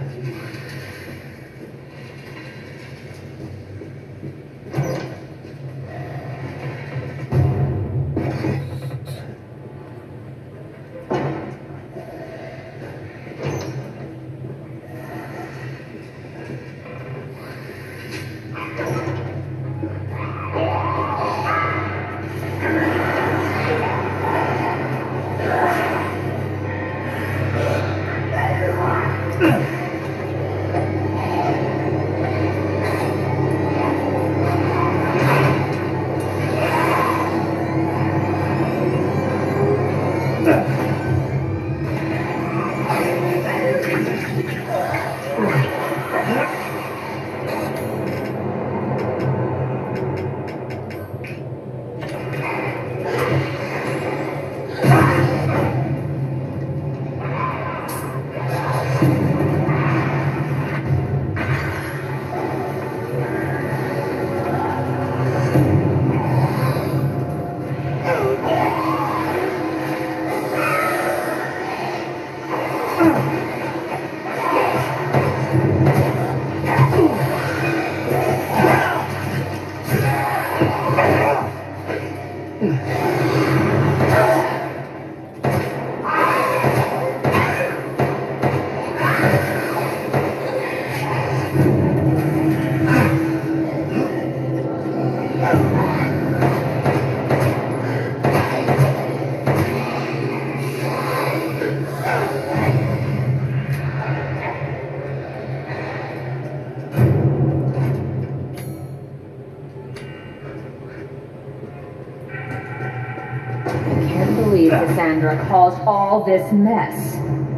Cassandra caused all this mess.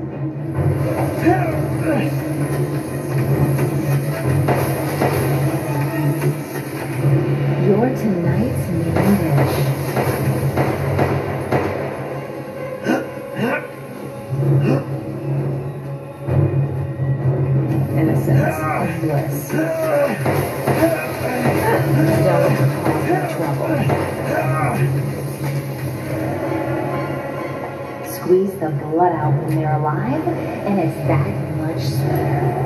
You're tonight's main dish. Innocence of bliss. Don't cause me trouble. Squeeze the blood out when they're alive, and it's that much sweeter.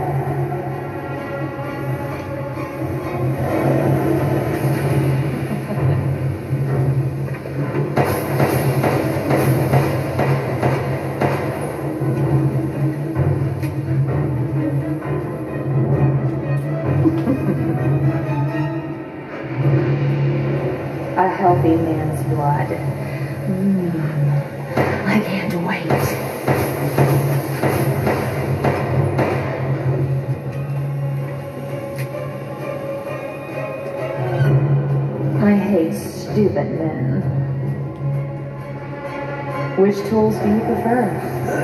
A healthy man's blood. I can't wait. I hate stupid men. Which tools do you prefer?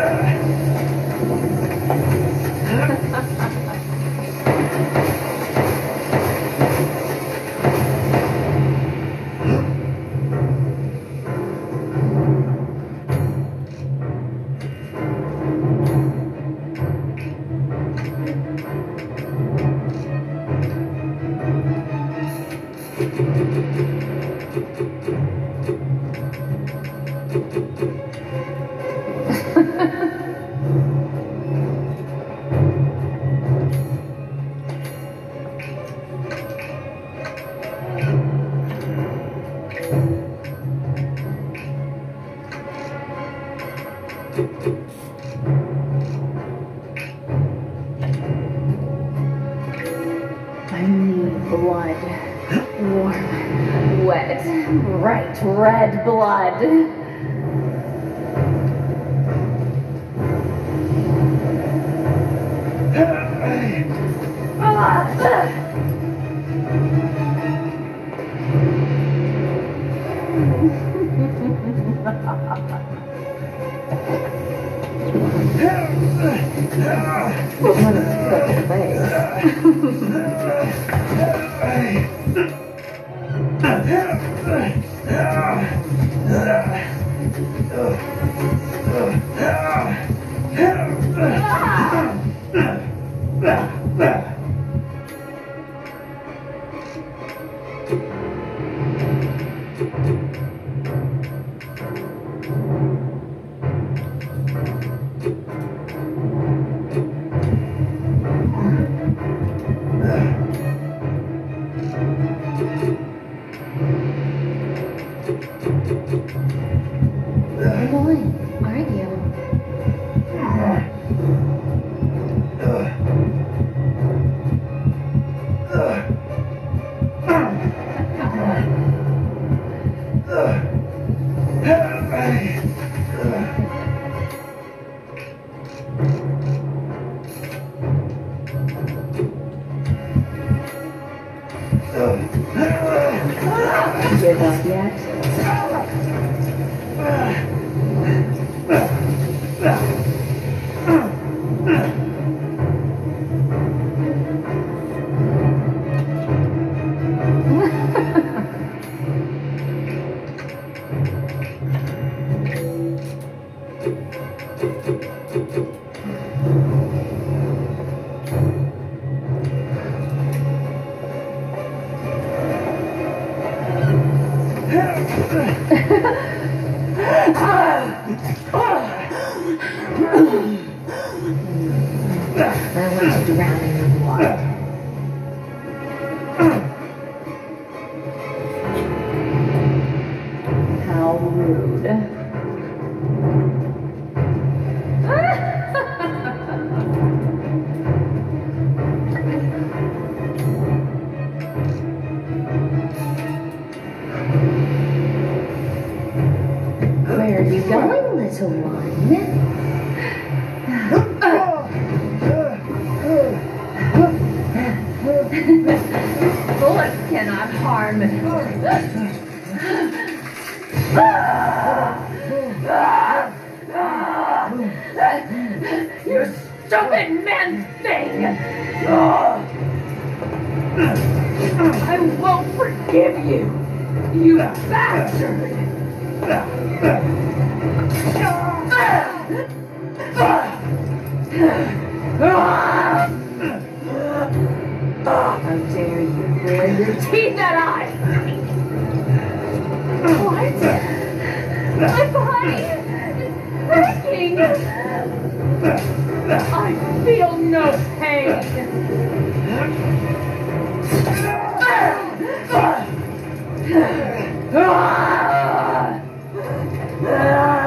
I need blood. Warm, wet, bright red blood. give up yet? I want to drown in the water. How rude. Where are you going, little one? Bullets cannot harm. You stupid man thing! I won't forgive you, you bastard! How dare you glare your teeth at us! What? My body is breaking! I feel no pain! Ah!